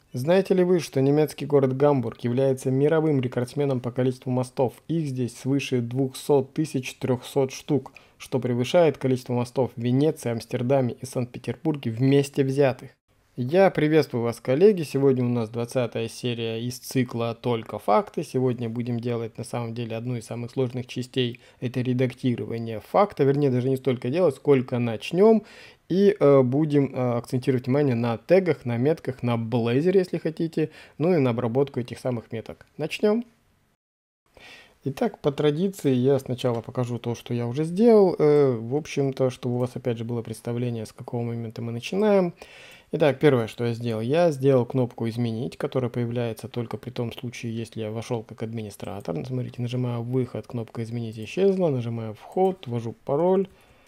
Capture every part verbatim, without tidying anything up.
Знаете ли вы, что немецкий город Гамбург является мировым рекордсменом по количеству мостов? Их здесь свыше двухсот тысяч трёхсот штук, что превышает количество мостов в Венеции, Амстердаме и Санкт-Петербурге вместе взятых. Я приветствую вас, коллеги. Сегодня у нас двадцатая серия из цикла «Только факты». Сегодня будем делать на самом деле одну из самых сложных частей. Это редактирование факта. Вернее, даже не столько делать, сколько начнем. И э, будем э, акцентировать внимание на тегах, на метках, на Blazor, если хотите, ну и на обработку этих самых меток. Начнем. Итак, по традиции я сначала покажу то, что я уже сделал. Э, в общем-то, чтобы у вас опять же было представление, с какого момента мы начинаем. Итак, первое, что я сделал, я сделал кнопку «Изменить», которая появляется только при том случае, если я вошел как администратор. Смотрите, нажимаю «Выход», кнопка «Изменить» исчезла, нажимаю «Вход», ввожу пароль.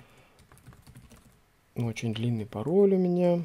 Очень длинный пароль у меня.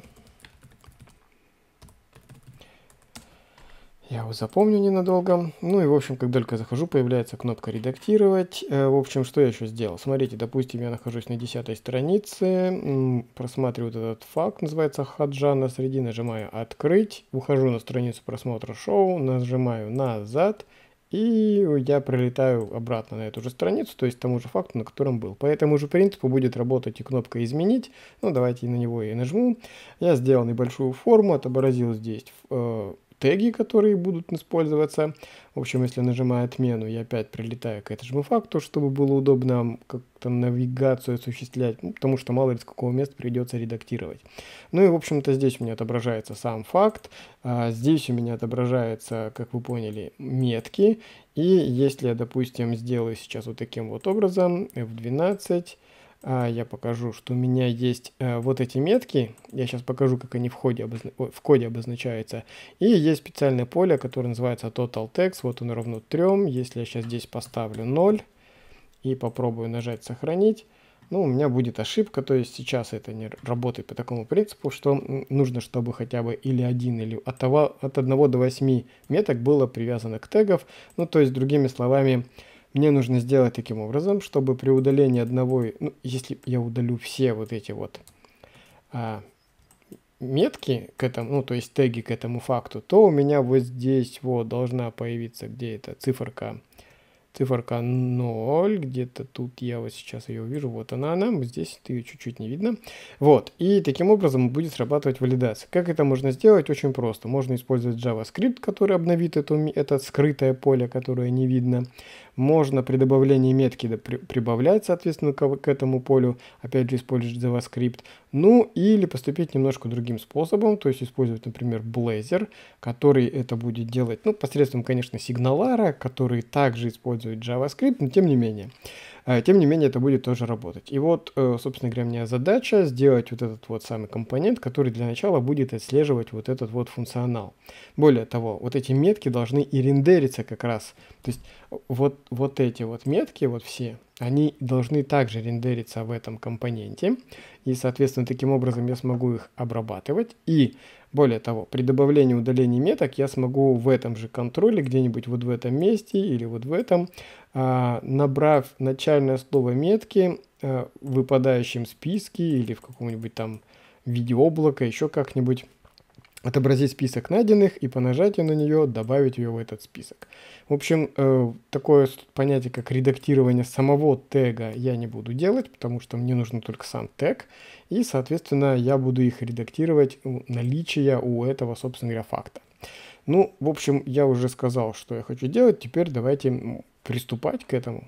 Я его запомню ненадолго. Ну и, в общем, как только захожу, появляется кнопка «Редактировать». В общем, что я еще сделал? Смотрите, допустим, я нахожусь на десятой странице, просматриваю этот факт, называется «Хаджан» среди, нажимаю «Открыть», ухожу на страницу просмотра шоу, нажимаю «Назад», и я прилетаю обратно на эту же страницу, то есть тому же факту, на котором был. По этому же принципу будет работать и кнопка «Изменить». Ну, давайте на него и нажму. Я сделал небольшую форму, отобразил здесь э, теги, которые будут использоваться. В общем, если нажимаю отмену, я опять прилетаю к этому факту, чтобы было удобно как-то навигацию осуществлять, ну, потому что мало ли с какого места придется редактировать. Ну и, в общем-то, здесь у меня отображается сам факт, а здесь у меня отображается, как вы поняли, метки. И если я, допустим, сделаю сейчас вот таким вот образом, эф двенадцать, а, я покажу, что у меня есть а, вот эти метки. Я сейчас покажу, как они в, ходе обозна... в коде обозначаются. И есть специальное поле, которое называется Total Text. Вот он равно трем. Если я сейчас здесь поставлю ноль и попробую нажать «Сохранить», ну, у меня будет ошибка. То есть сейчас это не работает по такому принципу, что нужно, чтобы хотя бы или один, или от, того, от одного до восьми меток было привязано к тегов. Ну, то есть, другими словами, мне нужно сделать таким образом, чтобы при удалении одного, ну, если я удалю все вот эти вот а, метки к этому, ну, то есть теги к этому факту, то у меня вот здесь вот должна появиться где эта циферка, циферка ноль, где-то тут я вот сейчас ее увижу, вот она, она, здесь ее чуть-чуть не видно. Вот, и таким образом будет срабатывать валидация. Как это можно сделать? Очень просто. Можно использовать JavaScript, который обновит это, это скрытое поле, которое не видно. Можно при добавлении метки прибавлять, соответственно, к, к этому полю, опять же, использовать JavaScript. Ну, или поступить немножко другим способом, то есть использовать, например, Blazor, который это будет делать, ну, посредством, конечно, сигналара, который также использует JavaScript, но тем не менее. Тем не менее, это будет тоже работать. И вот, собственно говоря, у меня задача сделать вот этот вот самый компонент, который для начала будет отслеживать вот этот вот функционал. Более того, вот эти метки должны и рендериться как раз. То есть вот, вот эти вот метки, вот все, они должны также рендериться в этом компоненте. И, соответственно, таким образом я смогу их обрабатывать. И, более того, при добавлении и удалении меток я смогу в этом же контроле, где-нибудь вот в этом месте или вот в этом, а, набрав начальное слово метки а, в выпадающем списке или в каком-нибудь там виде облака, еще как-нибудь, отобразить список найденных и по нажатию на нее добавить ее в этот список. В общем, э, такое понятие, как редактирование самого тега, я не буду делать, потому что мне нужен только сам тег. И, соответственно, я буду их редактировать наличие у этого, собственно говоря, факта. Ну, в общем, я уже сказал, что я хочу делать. Теперь давайте приступать к этому.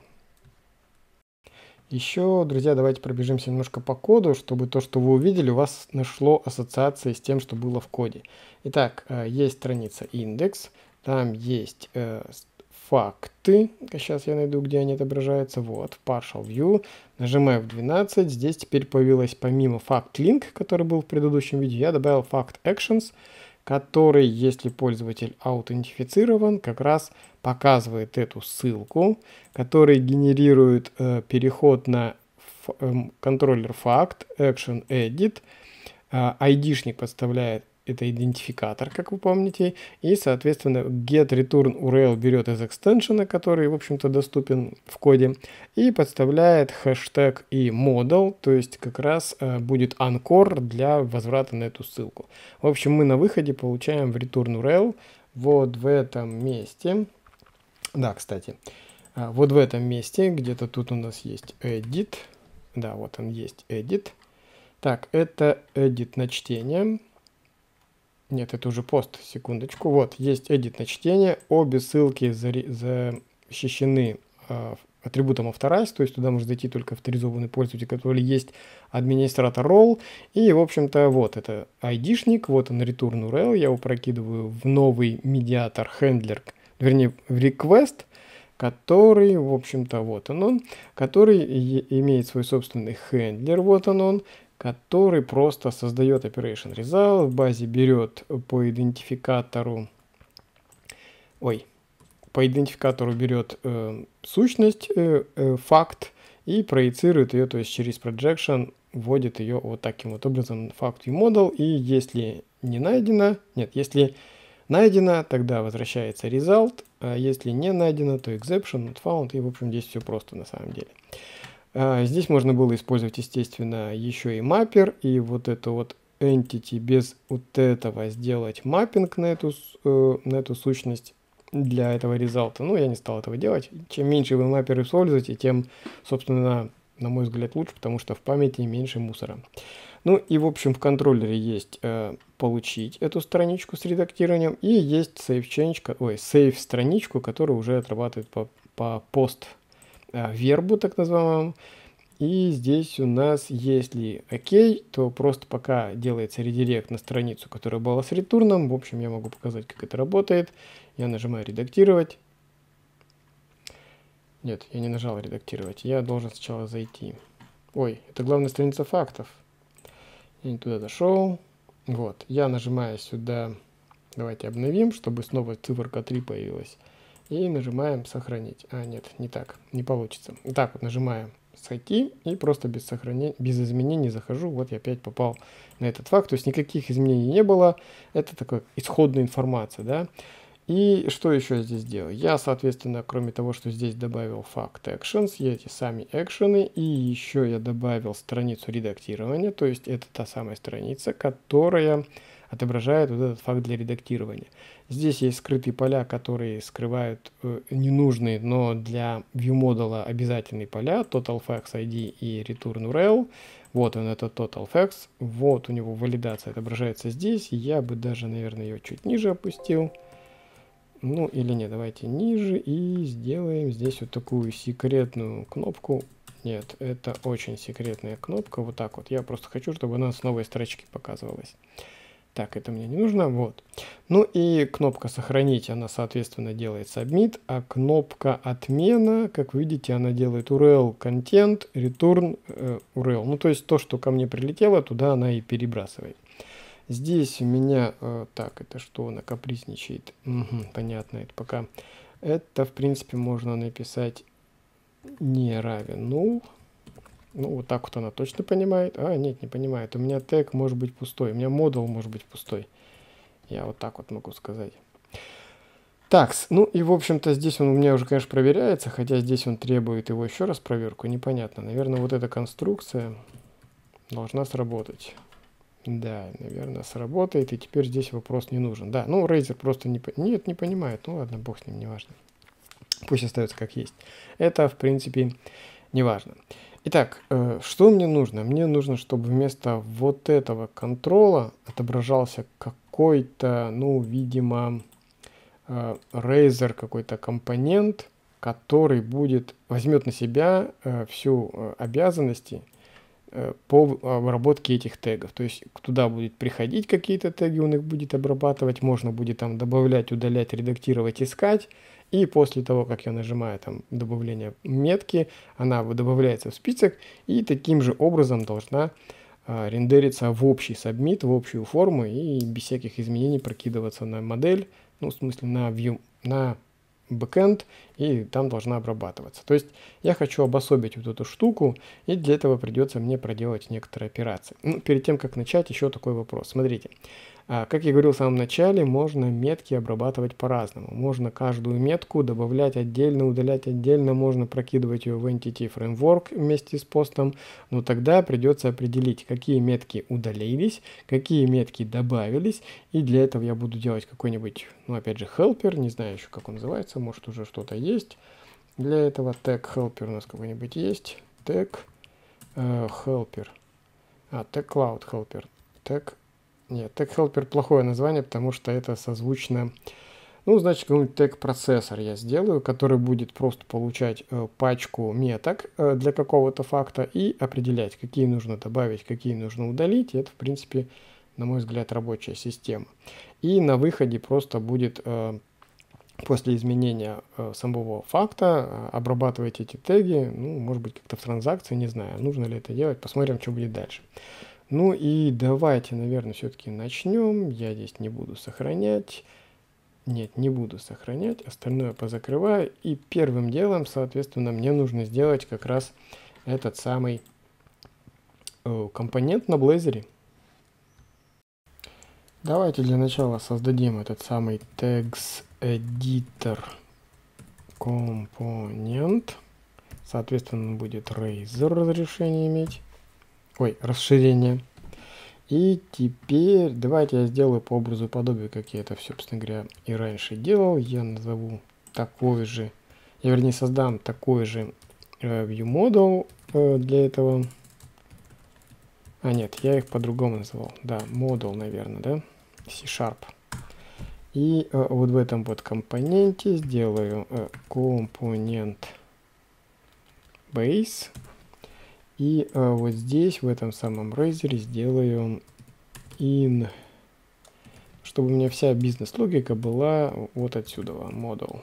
Еще, друзья, давайте пробежимся немножко по коду, чтобы то, что вы увидели, у вас нашло ассоциации с тем, что было в коде. Итак, есть страница индекс, там есть э, факты. Сейчас я найду, где они отображаются. Вот, partial view. Нажимаю эф двенадцать. Здесь теперь появилось помимо fact link, который был в предыдущем видео, я добавил fact actions, который, если пользователь аутентифицирован, как раз показывает эту ссылку, который генерирует э, переход на э, контроллер fact, action edit, э, айдишник подставляет это идентификатор, как вы помните, и, соответственно, getReturnURL берет из экстеншена, который, в общем-то, доступен в коде, и подставляет хэштег и model, то есть как раз э, будет анкор для возврата на эту ссылку. В общем, мы на выходе получаем в returnURL вот в этом месте, да, кстати, э, вот в этом месте, где-то тут у нас есть edit, да, вот он есть edit. Так, это edit на чтение. Нет, это уже пост, секундочку. Вот, есть edit на чтение. Обе ссылки защищены э, атрибутом Authorize, то есть туда может зайти только авторизованный пользователь, который есть администратор ролл. И, в общем-то, вот это айдишник, вот он returnURL. Я его прокидываю в новый медиатор handler, вернее, в request, который, в общем-то, вот он он, который имеет свой собственный хендлер, вот он он, который просто создает operation result, в базе берет по идентификатору, ой, по идентификатору берет э, сущность, э, э, факт и проецирует ее, то есть через projection вводит ее вот таким вот образом факт и model, и если не найдено, нет, если найдено, тогда возвращается result, а если не найдено, то exception, not found, и в общем здесь все просто на самом деле. Здесь можно было использовать, естественно, еще и маппер, и вот это вот entity без вот этого сделать маппинг на эту, на эту сущность для этого результата. Ну, я не стал этого делать. Чем меньше вы маппер используете, тем, собственно, на мой взгляд, лучше, потому что в памяти меньше мусора. Ну и, в общем, в контроллере есть э, получить эту страничку с редактированием, и есть save change, ой, save страничку, которая уже отрабатывает по, по пост вербу, так называемому. И здесь у нас, если окей, то просто пока делается редирект на страницу, которая была с ретурном. В общем, я могу показать, как это работает. Я нажимаю редактировать. Нет, я не нажал редактировать. Я должен сначала зайти. Ой, это главная страница фактов. Я не туда дошел. Вот, я нажимаю сюда. Давайте обновим, чтобы снова циферка три появилась. И нажимаем сохранить. А, нет, не так, не получится. Так вот нажимаем сойти и просто без сохранения, без изменений захожу. Вот я опять попал на этот факт. То есть никаких изменений не было. Это такая исходная информация, да. И что еще здесь делаю? Я, соответственно, кроме того, что здесь добавил факт actions, я эти сами экшены, и еще я добавил страницу редактирования. То есть это та самая страница, которая отображает вот этот факт для редактирования. Здесь есть скрытые поля, которые скрывают э, ненужные, но для ViewModel обязательные поля, TotalFacts ай ди и ReturnURL. Вот он, это TotalFacts. Вот у него валидация отображается здесь. Я бы даже, наверное, ее чуть ниже опустил. Ну или нет, давайте ниже и сделаем здесь вот такую секретную кнопку. Нет, это очень секретная кнопка. Вот так вот. Я просто хочу, чтобы она с новой строчки показывалась. Так, это мне не нужно, вот. Ну и кнопка «Сохранить», она, соответственно, делает submit, а кнопка «Отмена», как вы видите, она делает ю ар эл content, return э, ю ар эл. Ну, то есть то, что ко мне прилетело, туда она и перебрасывает. Здесь у меня, э, так, это что, она капризничает? Угу, понятно, это пока. Это, в принципе, можно написать не равен null. Ну, вот так вот она точно понимает. А, нет, не понимает. У меня тег может быть пустой. У меня модул может быть пустой. Я вот так вот могу сказать. Так, ну и, в общем-то, здесь он у меня уже, конечно, проверяется, хотя здесь он требует его еще раз проверку. Непонятно. Наверное, вот эта конструкция должна сработать. Да, наверное, сработает. И теперь здесь вопрос не нужен. Да, ну, Razer просто не... Нет, не понимает. Ну, ладно, бог с ним, не важно. Пусть остается как есть. Это, в принципе, не важно. Итак, э, что мне нужно? Мне нужно, чтобы вместо вот этого контрола отображался какой-то, ну, видимо, э, Razer какой-то компонент, который будет, возьмет на себя э, всю э, обязанности э, по обработке этих тегов. То есть туда будет приходить какие-то теги, он их будет обрабатывать, можно будет там добавлять, удалять, редактировать, искать. И после того, как я нажимаю там добавление метки, она добавляется в список и таким же образом должна а, рендериться в общий submit, в общую форму и без всяких изменений прокидываться на модель, ну в смысле на view, на backend, и там должна обрабатываться. То есть я хочу обособить вот эту штуку, и для этого придется мне проделать некоторые операции. Ну, перед тем, как начать, еще такой вопрос. Смотрите, А, как я говорил в самом начале, можно метки обрабатывать по-разному. Можно каждую метку добавлять отдельно, удалять отдельно, можно прокидывать ее в Entity Framework вместе с постом, но тогда придется определить, какие метки удалились, какие метки добавились, и для этого я буду делать какой-нибудь, ну опять же, helper, не знаю еще как он называется, может уже что-то есть. Для этого tag helper у нас какой-нибудь есть, tag э, helper, а, tag cloud helper, tag Нет, Tag Helper плохое название, потому что это созвучно. Ну, значит, какой-нибудь тег-процессор я сделаю, который будет просто получать э, пачку меток э, для какого-то факта и определять, какие нужно добавить, какие нужно удалить. И это, в принципе, на мой взгляд, рабочая система. И на выходе просто будет э, после изменения э, самого факта э, обрабатывать эти теги, ну, может быть, как-то в транзакции, не знаю, нужно ли это делать. Посмотрим, что будет дальше. Ну и давайте, наверное, все-таки начнем. Я здесь не буду сохранять. Нет, не буду сохранять. Остальное позакрываю. И первым делом, соответственно, мне нужно сделать как раз этот самый э, компонент на Blazor. Давайте для начала создадим этот самый tags editor компонент. Соответственно, он будет Razor разрешение иметь. Ой, расширение. И теперь давайте я сделаю по образу и подобию, как я это все, собственно говоря, и раньше делал. Я назову такой же, я вернее создам такой же э, ViewModel э, для этого. А нет, я их по-другому называл. Да, model, наверное, да? C-Sharp. И э, вот в этом вот компоненте сделаю э, компонент base. И а, вот здесь, в этом самом Razor, сделаю in, чтобы у меня вся бизнес-логика была вот отсюда, model.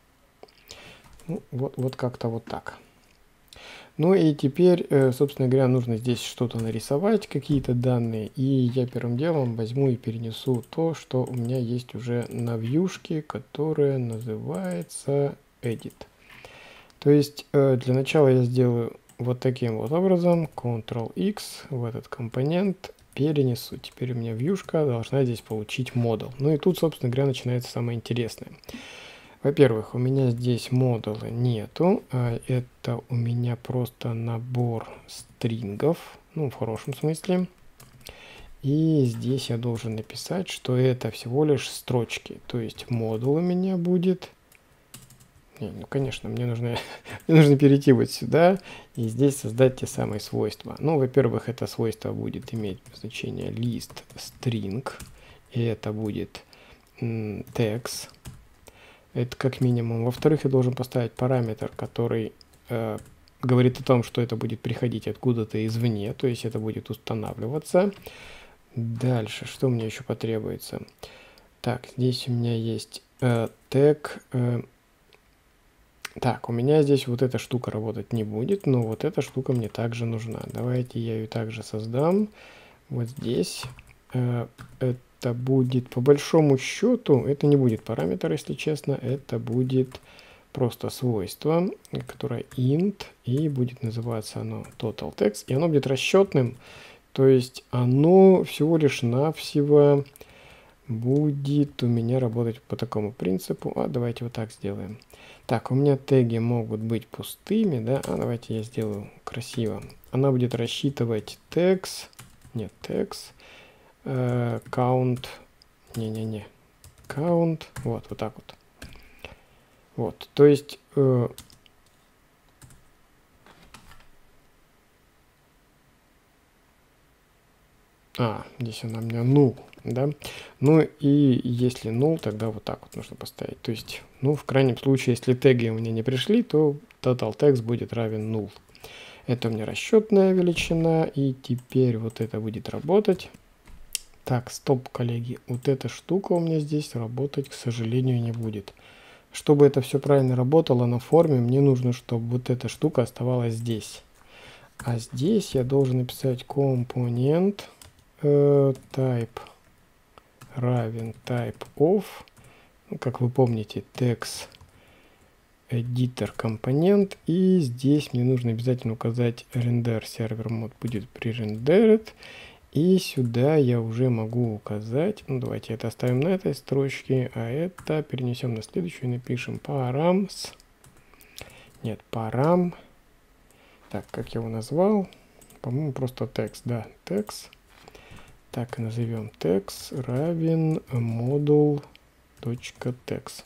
Ну, вот, вот как-то вот так. Ну и теперь, собственно говоря, нужно здесь что-то нарисовать, какие-то данные. И я первым делом возьму и перенесу то, что у меня есть уже на вьюшке, которая называется edit. То есть для начала я сделаю вот таким вот образом, контрол икс в этот компонент перенесу. Теперь у меня вьюшка должна здесь получить модуль. Ну и тут, собственно говоря, начинается самое интересное. Во-первых, у меня здесь модуля нету, а это у меня просто набор стрингов, ну в хорошем смысле. И здесь я должен написать, что это всего лишь строчки. То есть модуль у меня будет... Не, ну, конечно, мне нужно, мне нужно перейти вот сюда и здесь создать те самые свойства. Ну, во-первых, это свойство будет иметь значение list string, и это будет text. Это как минимум. Во-вторых, я должен поставить параметр, который э, говорит о том, что это будет приходить откуда-то извне, то есть это будет устанавливаться. Дальше, что мне еще потребуется? Так, здесь у меня есть э, тег... Э, Так, у меня здесь вот эта штука работать не будет, но вот эта штука мне также нужна. Давайте я ее также создам. Вот здесь. Это будет, по большому счету, это не будет параметр, если честно. Это будет просто свойство, которое int, и будет называться оно total text. И оно будет расчетным, то есть оно всего лишь навсего будет у меня работать по такому принципу. А давайте вот так сделаем. Так, у меня теги могут быть пустыми, да, а давайте я сделаю красиво. Она будет рассчитывать text, нет, text, э, count, не-не-не, count, вот, вот так вот. Вот, то есть... Э, а, здесь она у меня null, да. Ну и если null, тогда вот так вот нужно поставить. То есть, ну, в крайнем случае, если теги у меня не пришли, то total text будет равен null. Это у меня расчетная величина, и теперь вот это будет работать. Так, стоп, коллеги, вот эта штука у меня здесь работать, к сожалению, не будет. Чтобы это все правильно работало на форме, мне нужно, чтобы вот эта штука оставалась здесь. А здесь я должен написать компонент э, type равен type of, ну, как вы помните, text editor компонент, и здесь мне нужно обязательно указать render server mode будет пререндерит, И сюда я уже могу указать, ну давайте это оставим на этой строчке, а это перенесем на следующую и напишем params. Нет, param. Так, как я его назвал? По-моему, просто text, да, text. Так и назовем text равен model.text.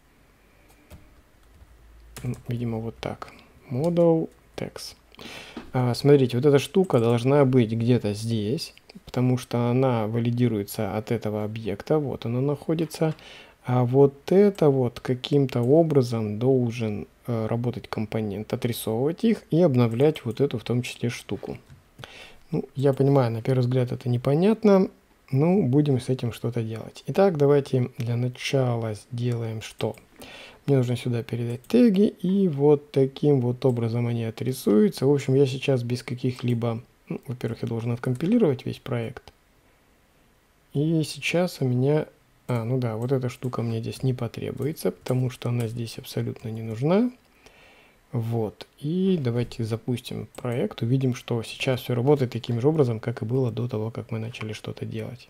Видимо, вот так. Model text. А, смотрите, вот эта штука должна быть где-то здесь, потому что она валидируется от этого объекта. Вот она находится. А вот это вот каким-то образом должен э, работать компонент, отрисовывать их и обновлять вот эту в том числе штуку. Ну, я понимаю, на первый взгляд это непонятно, но будем с этим что-то делать. Итак, давайте для начала сделаем что? Мне нужно сюда передать теги, и вот таким вот образом они отрисуются. В общем, я сейчас без каких-либо... Ну, во-первых, я должен откомпилировать весь проект. И сейчас у меня... А, ну да, вот эта штука мне здесь не потребуется, потому что она здесь абсолютно не нужна. Вот. И давайте запустим проект. Увидим, что сейчас все работает таким же образом, как и было до того, как мы начали что-то делать.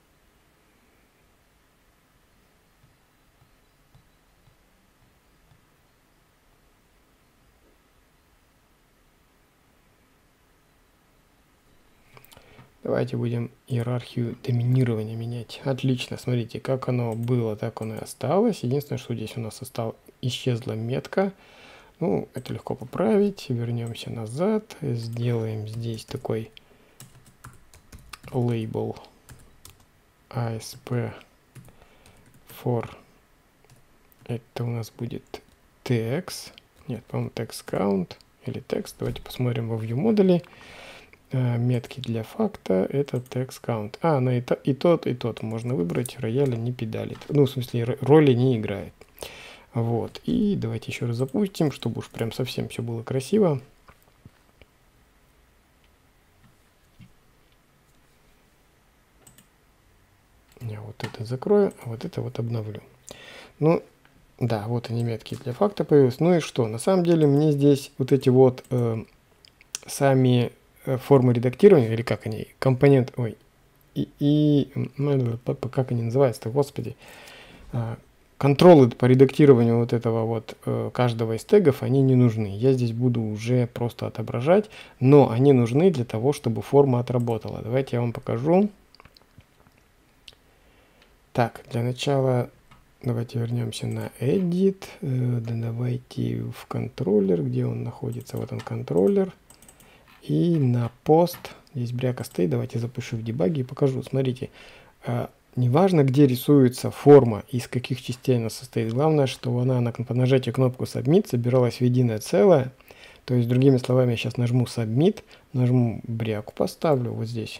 Давайте будем иерархию доминирования менять. Отлично, смотрите, как оно было, так оно и осталось. Единственное, что здесь у нас осталось, исчезла метка. Ну, это легко поправить. Вернемся назад. Сделаем здесь такой лейбл эй эс пи for. Это у нас будет text. Нет, по-моему, text count или text. Давайте посмотрим во view модуле. Метки для факта это text count. А, на и, то, и тот, и тот можно выбрать. Рояля не педалит. Ну, в смысле, роли не играет. Вот. И давайте еще раз запустим, чтобы уж прям совсем все было красиво. Я вот это закрою, а вот это вот обновлю. Ну, да, вот они метки для факта появились. Ну и что? На самом деле мне здесь вот эти вот э, сами формы редактирования, или как они, компонент, ой, и, и как они называются-то, господи, контролы по редактированию вот этого вот каждого из тегов, они не нужны. Я здесь буду уже просто отображать, но они нужны для того, чтобы форма отработала. Давайте я вам покажу. Так, для начала давайте вернемся на Edit, да, давайте в контроллер, где он находится, вот он контроллер. И на пост, здесь бряка стоит, давайте запишу в дебаге и покажу. Смотрите, э, неважно, где рисуется форма, из каких частей она состоит. Главное, что она на, по нажатию кнопку Submit собиралась в единое целое. То есть, другими словами, я сейчас нажму Submit, нажму бряку, поставлю вот здесь.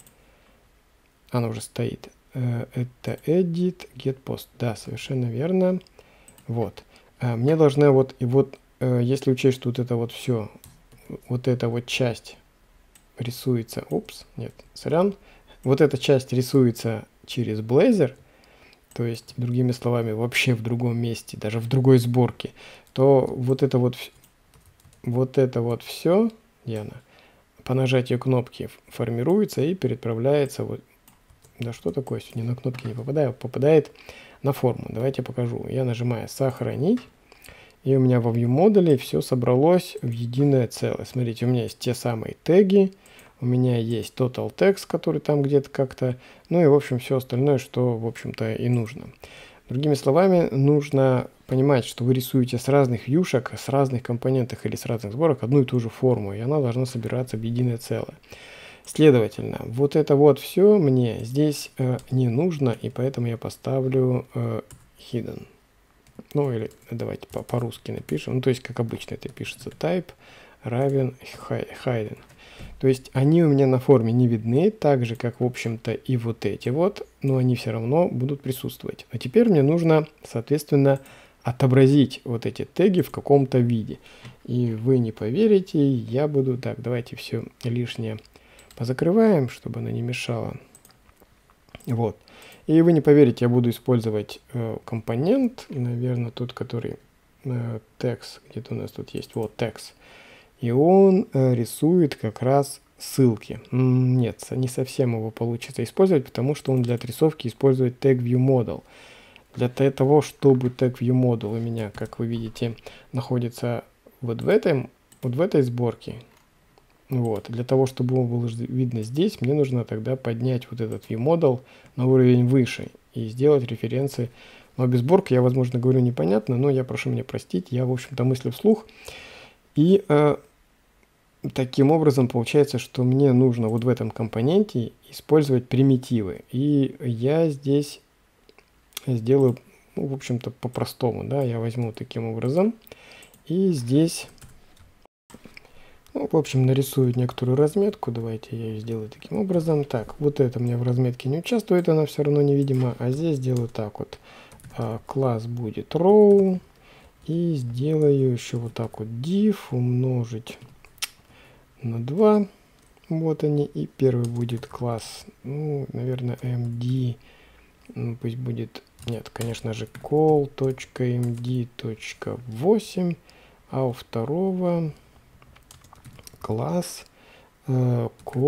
Она уже стоит. Э, это Edit, Get Post. Да, совершенно верно. Вот. Э, мне должны вот, и вот, э, если учесть, что вот это вот все... Вот эта вот часть рисуется, упс, нет, сорян, вот эта часть рисуется через Blazor, то есть, другими словами, вообще в другом месте, даже в другой сборке, то вот это вот, вот это вот все, Диана, по нажатию кнопки формируется и переправляется, вот, да что такое, сегодня на кнопки не попадаю, попадает на форму. Давайте покажу. Я нажимаю «Сохранить». И у меня во view модуле все собралось в единое целое. Смотрите, у меня есть те самые теги, у меня есть total text, который там где-то как-то, ну и в общем все остальное, что в общем-то и нужно. Другими словами, нужно понимать, что вы рисуете с разных вьюшек, с разных компонентов или с разных сборок одну и ту же форму, и она должна собираться в единое целое. Следовательно, вот это вот все мне здесь э, не нужно, и поэтому я поставлю э, hidden. Ну или давайте по-русски по напишем, ну то есть как обычно это пишется, type равен hidden. То есть они у меня на форме не видны, так же как в общем-то и вот эти вот, но они все равно будут присутствовать. А теперь мне нужно, соответственно, отобразить вот эти теги в каком-то виде. И вы не поверите, я буду... Так, давайте все лишнее позакрываем, чтобы оно не мешало. Вот. И вы не поверите, я буду использовать э, компонент, наверное, тот, который э, text, где-то у нас тут есть, вот text. И он э, рисует как раз ссылки. Нет, не совсем его получится использовать, потому что он для отрисовки использует тег viewModel. Для того, чтобы тег viewModel у меня, как вы видите, находится вот в этом, вот в этой сборке. Вот. Для того, чтобы его было видно здесь, мне нужно тогда поднять вот этот viewModel на уровень выше и сделать референсы. Но без сборки я, возможно, говорю непонятно, но я прошу меня простить, я, в общем-то, мыслю вслух. И э, таким образом получается, что мне нужно вот в этом компоненте использовать примитивы. И я здесь сделаю, ну, в общем-то, по-простому, да, я возьму таким образом. И здесь... Ну, в общем, нарисую некоторую разметку. Давайте я ее сделаю таким образом. Так, вот это у меня в разметке не участвует, она все равно невидима. А здесь сделаю так вот. А, класс будет row. И сделаю еще вот так вот div умножить на два. Вот они. И первый будет класс, ну, наверное, md. Ну, пусть будет, нет, конечно же, call.md.восемь. А у второго... класс э,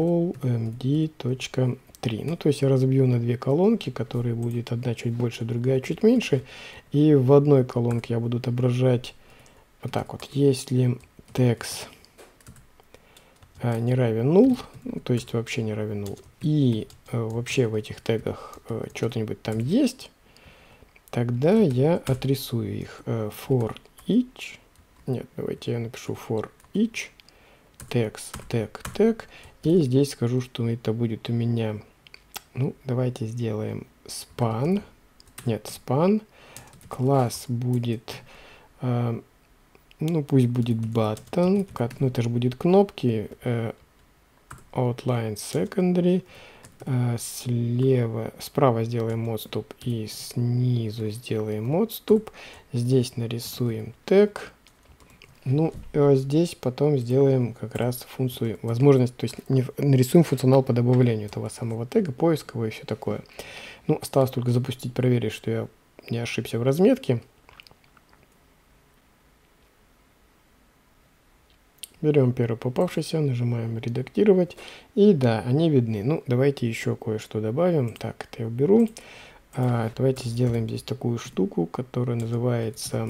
callmd.три. Ну, то есть я разобью на две колонки, которые будет одна чуть больше, другая чуть меньше. И в одной колонке я буду отображать вот так вот. Если text э, не равен null, ну, то есть вообще не равен null, и э, вообще в этих тегах э, что-нибудь там есть, тогда я отрисую их. Э, for each. Нет, давайте я напишу for each. Text, тег, тег. И здесь скажу, что это будет у меня... Ну, давайте сделаем span. Нет, span. Класс будет... Э, ну, пусть будет button. Ну, это же будет кнопки. Э, outline secondary. Э, слева... Справа сделаем отступ. И снизу сделаем отступ. Здесь нарисуем тег. Ну, а здесь потом сделаем как раз функцию, возможность, то есть не, нарисуем функционал по добавлению этого самого тега, поискового и все такое. Ну, осталось только запустить, проверить, что я не ошибся в разметке. Берем первый попавшийся, нажимаем редактировать. И да, они видны. Ну, давайте еще кое-что добавим. Так, это я уберу. А, давайте сделаем здесь такую штуку, которая называется...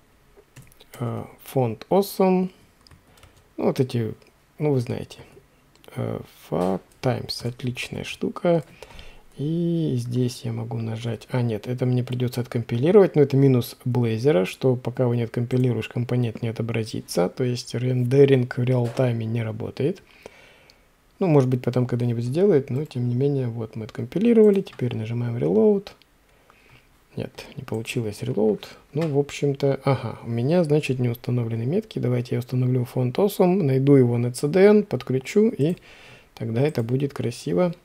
фонд awesome. Ну, вот эти, ну, вы знаете. Fact times. Отличная штука. И здесь я могу нажать... А, нет, это мне придется откомпилировать. Но это минус Blazor, что пока вы не откомпилируешь, компонент не отобразится. То есть рендеринг в реал-тайме не работает. Ну, может быть, потом когда-нибудь сделает. Но, тем не менее, вот мы откомпилировали. Теперь нажимаем Reload. Нет, не получилось reload. Ну, в общем-то, ага, у меня, значит, не установлены метки. Давайте я установлю фонд awesome, найду его на си ди эн, подключу, и тогда это будет красиво.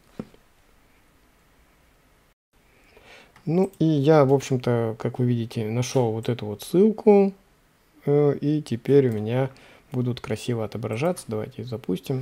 Ну, и я, в общем-то, как вы видите, нашел вот эту вот ссылку, э, и теперь у меня будут красиво отображаться. Давайте запустим.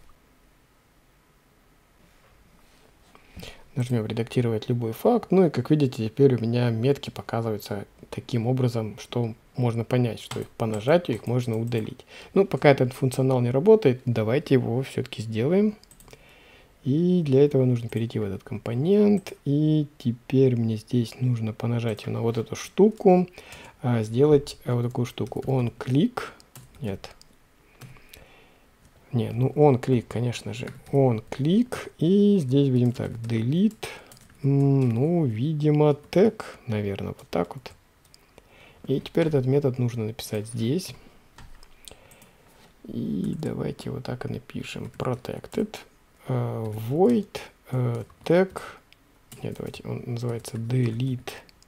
Нажмем редактировать любой факт. Ну и как видите, теперь у меня метки показываются таким образом, что можно понять, что их по нажатию их можно удалить. Ну, пока этот функционал не работает, давайте его все-таки сделаем. И для этого нужно перейти в этот компонент. И теперь мне здесь нужно по нажатию на вот эту штуку а, сделать а, вот такую штуку. On click. Нет. Не, ну он клик, конечно же, он клик, и здесь будем так, delete, ну, видимо, тег, наверное, вот так вот. И теперь этот метод нужно написать здесь. И давайте вот так и напишем, protected, uh, void, uh, tag, нет, давайте, он называется delete.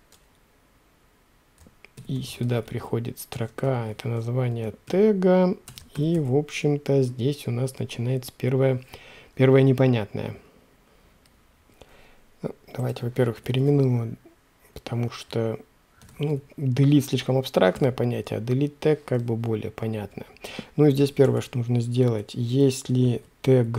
И сюда приходит строка, это название тега. И, в общем-то, здесь у нас начинается первое, первое непонятное. Ну, давайте, во-первых, переименуем, потому что ну, delete слишком абстрактное понятие, а delete tag как бы более понятное. Ну и здесь первое, что нужно сделать, если тег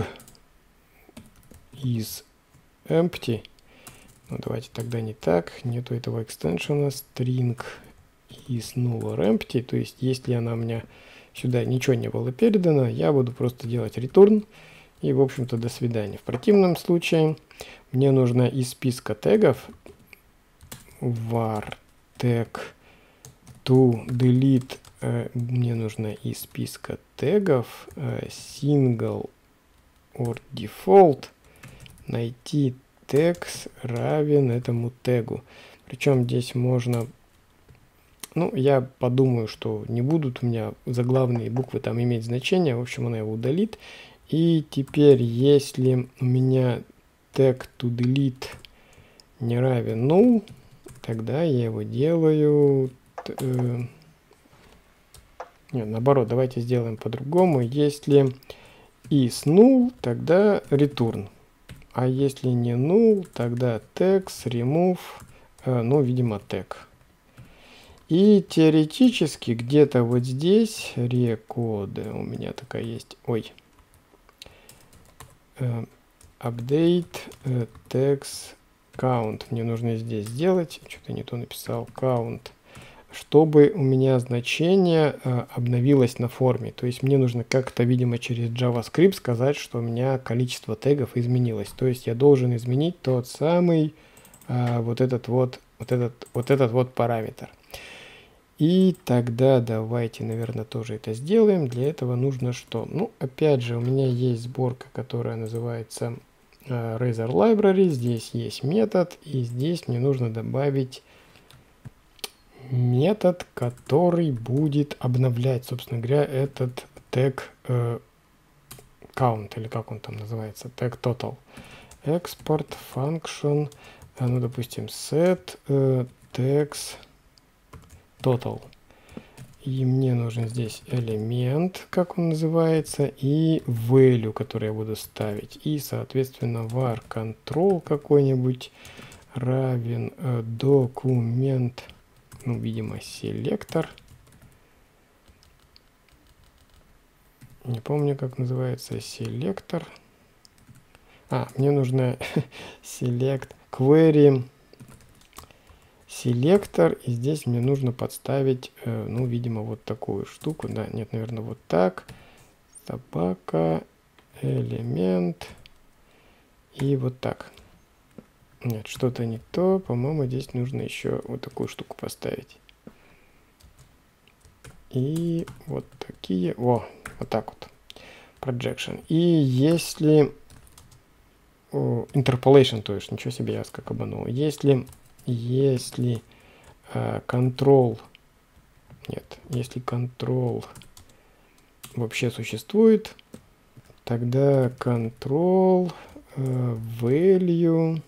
is empty, ну давайте тогда не так, нету этого экстеншена, string is null or empty, то есть если она у меня... Сюда ничего не было передано, я буду просто делать return. И, в общем-то, до свидания. В противном случае мне нужно из списка тегов var tag to delete, э, мне нужно из списка тегов э, single or default найти text равен этому тегу. Причем здесь можно, ну, я подумаю, что не будут у меня заглавные буквы там иметь значение. В общем, она его удалит. И теперь, если у меня tag to delete не равен null, тогда я его делаю... Э, нет, наоборот, давайте сделаем по-другому. Если is null, тогда return. А если не null, тогда text remove, э, ну, видимо, tag. И теоретически где-то вот здесь рекоды у меня такая есть. Ой. Э, update э, text count. Мне нужно здесь сделать. Что-то не то написал. Count. Чтобы у меня значение э, обновилось на форме. То есть мне нужно как-то, видимо, через JavaScript сказать, что у меня количество тегов изменилось. То есть я должен изменить тот самый э, вот этот вот, вот этот, вот этот вот параметр. И тогда давайте, наверное, тоже это сделаем. Для этого нужно что? Ну, опять же, у меня есть сборка, которая называется э, Razor Library. Здесь есть метод, и здесь мне нужно добавить метод, который будет обновлять, собственно говоря, этот тег э, count, или как он там называется, тег total. Export function, э, ну, допустим, set э, tags total. И мне нужен здесь элемент, как он называется, и value, который я буду ставить. И, соответственно, var control какой-нибудь равен э, документ, ну, видимо, селектор. Не помню, как называется селектор. А, мне нужно select query селектор, и здесь мне нужно подставить, э, ну, видимо, вот такую штуку. Да, нет, наверное, вот так. Собака, элемент, и вот так. Нет, что-то не то. По-моему, здесь нужно еще вот такую штуку поставить. И вот такие, о, вот так вот. Projection. И если о, interpolation, то есть, ничего себе, я скакабанул. Если Если э, control, нет, если control вообще существует, тогда control э, value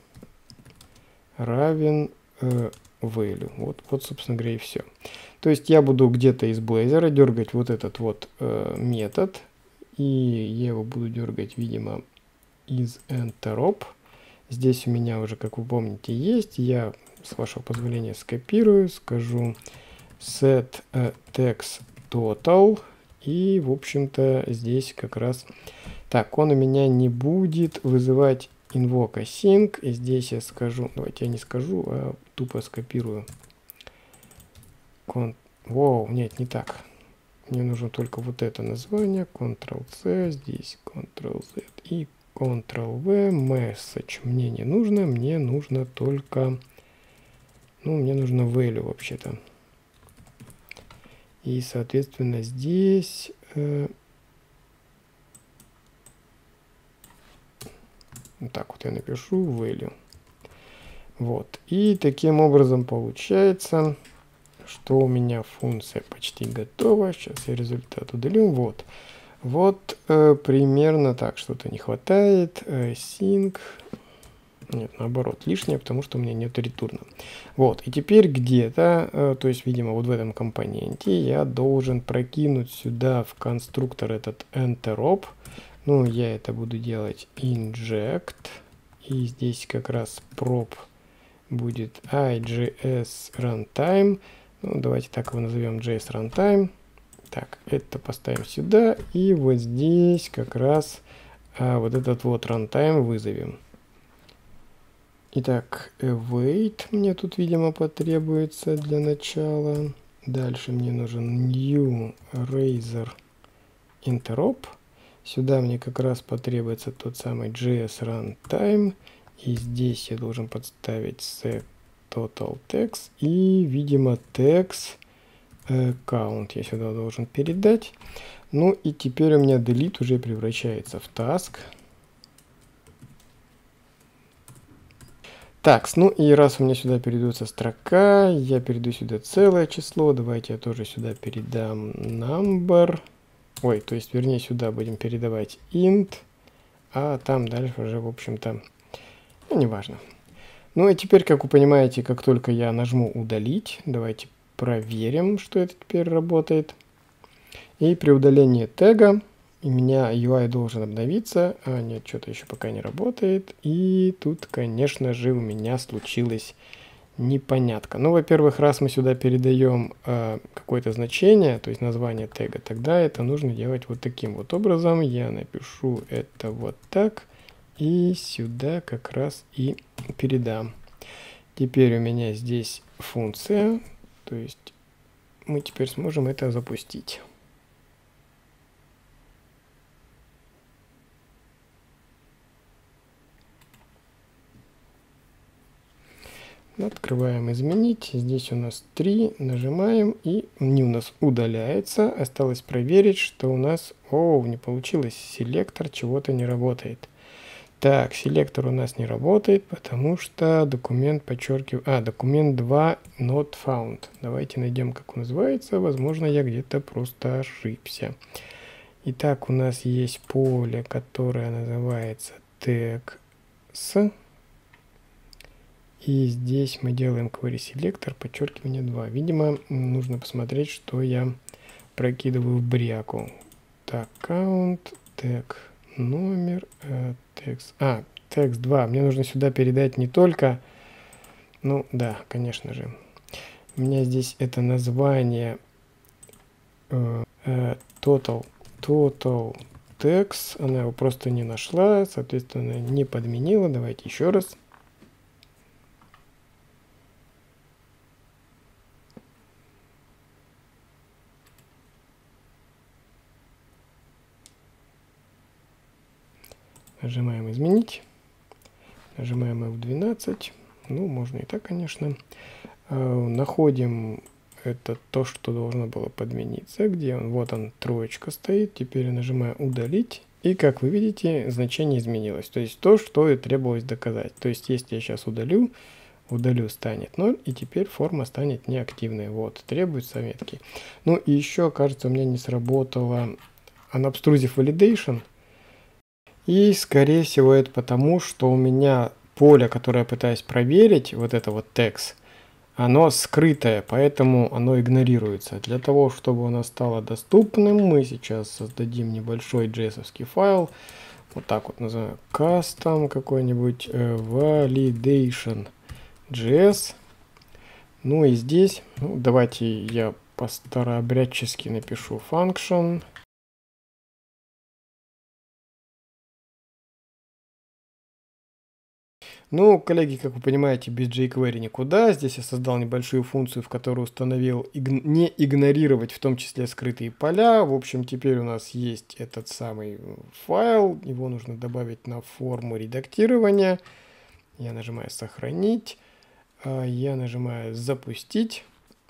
равен э, value. Вот, вот, собственно говоря, и все. То есть я буду где-то из Blazor дергать вот этот вот э, метод, и я его буду дергать, видимо, из interop. Здесь у меня уже, как вы помните, есть. Я, с вашего позволения, скопирую, скажу set uh, text total. И, в общем-то, здесь как раз... Так, он у меня не будет вызывать invoke async. И здесь я скажу... Давайте я не скажу, а тупо скопирую. Кон... Воу, нет, не так. Мне нужно только вот это название. контрол-C, здесь контрол-Z и контрол-V, message мне не нужно, мне нужно только, ну, мне нужно value вообще-то. И, соответственно, здесь э, вот так вот я напишу value. Вот. И таким образом получается, что у меня функция почти готова. Сейчас я результат удалю. Вот. Вот э, примерно так, что-то не хватает. Э, sync. Нет, наоборот, лишнее, потому что у меня нет ретурна. Вот, и теперь где-то, э, то есть, видимо, вот в этом компоненте я должен прокинуть сюда в конструктор этот interop. Ну, я это буду делать inject. И здесь как раз prop будет IJS runtime. Ну, давайте так его назовем, джей эс runtime. Так, это поставим сюда, и вот здесь как раз а, вот этот вот runtime вызовем. Итак, await мне тут, видимо, потребуется для начала. Дальше мне нужен new razor interop. Сюда мне как раз потребуется тот самый джей эс runtime. И здесь я должен подставить set total text. И, видимо, text count я сюда должен передать. Ну и теперь у меня delete уже превращается в task. Так, ну и раз у меня сюда передается строка, я перейду сюда целое число. Давайте я тоже сюда передам number. Ой, то есть, вернее, сюда будем передавать int, а там дальше уже, в общем-то, ну, неважно. Ну и теперь, как вы понимаете, как только я нажму удалить, давайте проверим, что это теперь работает. И при удалении тега у меня ю ай должен обновиться. А нет, что-то еще пока не работает. И тут, конечно же, у меня случилась непонятка. Ну, во-первых, раз мы сюда передаем э, какое-то значение, то есть название тега, тогда это нужно делать вот таким вот образом. Я напишу это вот так. И сюда как раз и передам. Теперь у меня здесь функция. То есть мы теперь сможем это запустить. Открываем изменить. Здесь у нас три. Нажимаем, и они у нас удаляется. Осталось проверить, что у нас... О, не получилось. Селектор чего-то не работает. Так, селектор у нас не работает, потому что документ подчеркивает... А, документ два not found. Давайте найдем, как он называется. Возможно, я где-то просто ошибся. Итак, у нас есть поле, которое называется text. И здесь мы делаем query selector, подчеркивание два. Видимо, нужно посмотреть, что я прокидываю в бряку. Так, count, тег, номер, э, text. А, text два. Мне нужно сюда передать не только... Ну, да, конечно же. У меня здесь это название э, э, total, total text. Она его просто не нашла, соответственно, не подменила. Давайте еще раз. Нажимаем изменить, нажимаем эф двенадцать, ну можно и так, конечно. Находим это то, что должно было подмениться, где он, вот он, троечка стоит. Теперь я нажимаю удалить, и как вы видите, значение изменилось, то есть то, что и требовалось доказать. То есть если я сейчас удалю, удалю станет ноль, и теперь форма станет неактивной. Вот, требуется метки. Ну и еще, кажется, у меня не сработало unobtrusive validation. И, скорее всего, это потому, что у меня поле, которое я пытаюсь проверить, вот это вот text, оно скрытое, поэтому оно игнорируется. Для того, чтобы оно стало доступным, мы сейчас создадим небольшой джей эс-овский файл. Вот так вот называем custom какой-нибудь э, validation.js. Ну и здесь, ну, давайте я по-старообрядчески напишу function. Ну, коллеги, как вы понимаете, без jQuery никуда. Здесь я создал небольшую функцию, в которой установил иг- не игнорировать, в том числе скрытые поля. В общем, теперь у нас есть этот самый файл. Его нужно добавить на форму редактирования. Я нажимаю «Сохранить». Я нажимаю «Запустить».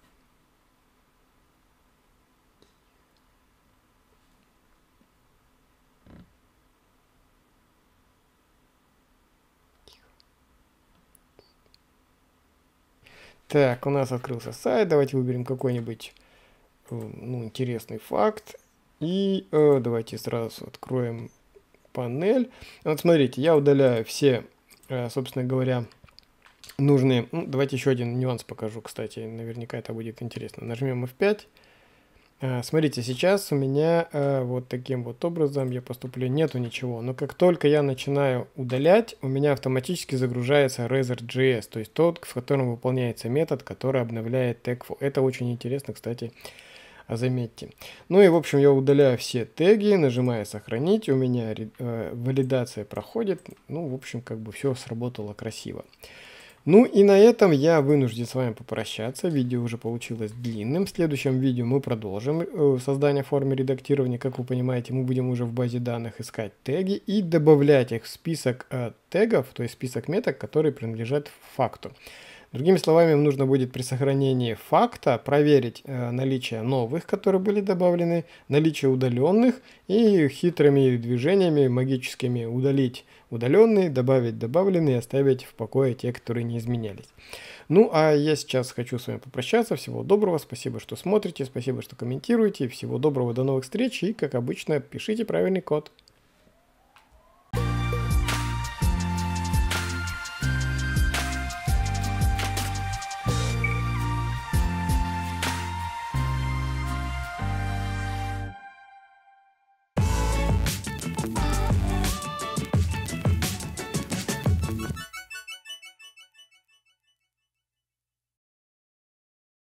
Так, у нас открылся сайт. Давайте выберем какой-нибудь ну, интересный факт. И э, давайте сразу откроем панель. Вот смотрите, я удаляю все, э, собственно говоря, нужные... Ну, давайте еще один нюанс покажу, кстати. Наверняка это будет интересно. Нажмем эф пять. А, смотрите, сейчас у меня а, вот таким вот образом я поступлю, нету ничего. Но как только я начинаю удалять, у меня автоматически загружается Razor.js, то есть тот, в котором выполняется метод, который обновляет tag. Это очень интересно, кстати, заметьте. Ну и в общем я удаляю все теги, нажимаю сохранить, у меня э, валидация проходит. Ну в общем как бы все сработало красиво. Ну и на этом я вынужден с вами попрощаться. Видео уже получилось длинным. В следующем видео мы продолжим э, создание формы редактирования. Как вы понимаете, мы будем уже в базе данных искать теги и добавлять их в список э, тегов, то есть список меток, которые принадлежат факту. Другими словами, нужно будет при сохранении факта проверить э, наличие новых, которые были добавлены, наличие удаленных и хитрыми движениями магическими удалить удаленные, добавить добавленные и оставить в покое те, которые не изменялись. Ну, а я сейчас хочу с вами попрощаться. Всего доброго, спасибо, что смотрите, спасибо, что комментируете. Всего доброго, до новых встреч и, как обычно, пишите правильный код.